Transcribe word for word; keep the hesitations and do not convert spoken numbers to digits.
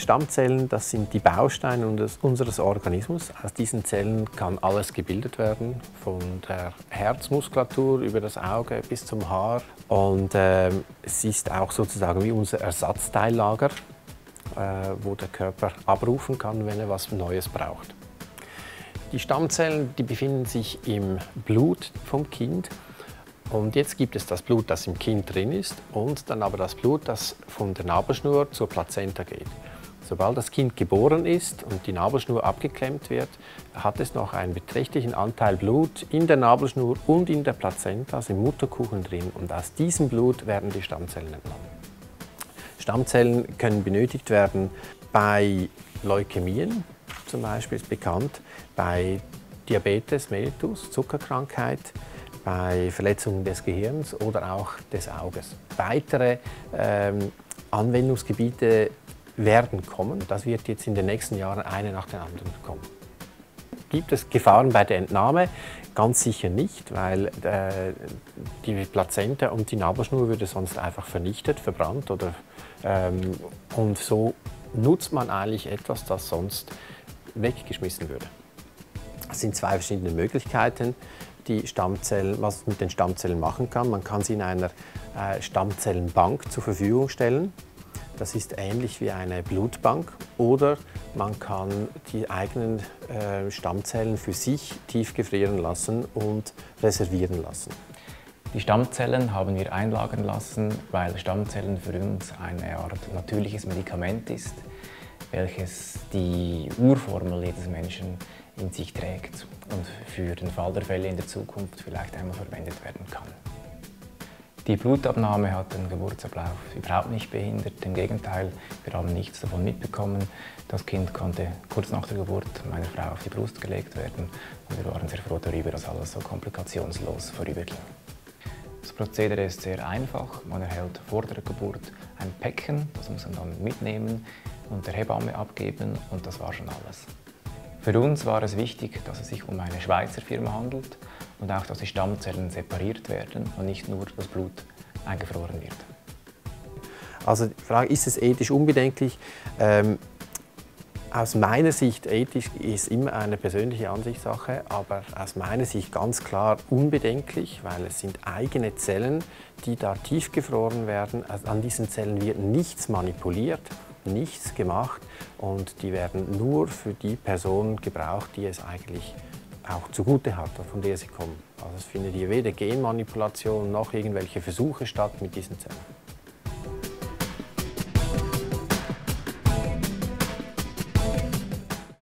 Stammzellen, das sind die Bausteine unseres Organismus. Aus diesen Zellen kann alles gebildet werden, von der Herzmuskulatur über das Auge bis zum Haar. Und äh, es ist auch sozusagen wie unser Ersatzteillager, äh, wo der Körper abrufen kann, wenn er was Neues braucht. Die Stammzellen, die befinden sich im Blut vom Kind. Und jetzt gibt es das Blut, das im Kind drin ist, und dann aber das Blut, das von der Nabelschnur zur Plazenta geht. Sobald das Kind geboren ist und die Nabelschnur abgeklemmt wird, hat es noch einen beträchtlichen Anteil Blut in der Nabelschnur und in der Plazenta, also im Mutterkuchen drin. Und aus diesem Blut werden die Stammzellen entnommen. Stammzellen können benötigt werden bei Leukämien, zum Beispiel ist bekannt, bei Diabetes mellitus, Zuckerkrankheit, bei Verletzungen des Gehirns oder auch des Auges. Weitere ähm, Anwendungsgebiete werden kommen. Das wird jetzt in den nächsten Jahren eine nach den anderen kommen. Gibt es Gefahren bei der Entnahme? Ganz sicher nicht, weil äh, die Plazenta und die Nabelschnur würde sonst einfach vernichtet, verbrannt. Oder, ähm, und so nutzt man eigentlich etwas, das sonst weggeschmissen würde. Es sind zwei verschiedene Möglichkeiten, die Stammzellen, was man mit den Stammzellen machen kann. Man kann sie in einer äh, Stammzellenbank zur Verfügung stellen. Das ist ähnlich wie eine Blutbank. Oder man kann die eigenen äh, Stammzellen für sich tiefgefrieren lassen und reservieren lassen. Die Stammzellen haben wir einlagern lassen, weil Stammzellen für uns eine Art natürliches Medikament ist, welches die Urformel jedes Menschen in sich trägt und für den Fall der Fälle in der Zukunft vielleicht einmal verwendet werden kann. Die Blutabnahme hat den Geburtsablauf überhaupt nicht behindert. Im Gegenteil, wir haben nichts davon mitbekommen. Das Kind konnte kurz nach der Geburt meiner Frau auf die Brust gelegt werden und wir waren sehr froh darüber, dass alles so komplikationslos vorüberging. Das Prozedere ist sehr einfach. Man erhält vor der Geburt ein Päckchen, das muss man dann mitnehmen und der Hebamme abgeben und das war schon alles. Für uns war es wichtig, dass es sich um eine Schweizer Firma handelt und auch, dass die Stammzellen separiert werden und nicht nur das Blut eingefroren wird. Also die Frage, ist es ethisch unbedenklich? Ähm, aus meiner Sicht, ethisch ist immer eine persönliche Ansichtssache, aber aus meiner Sicht ganz klar unbedenklich, weil es sind eigene Zellen, die da tiefgefroren werden. Also an diesen Zellen wird nichts manipuliert, nichts gemacht und die werden nur für die Person gebraucht, die es eigentlich auch zugute hat, von der sie kommen. Also es findet hier weder Genmanipulation noch irgendwelche Versuche statt mit diesen Zellen.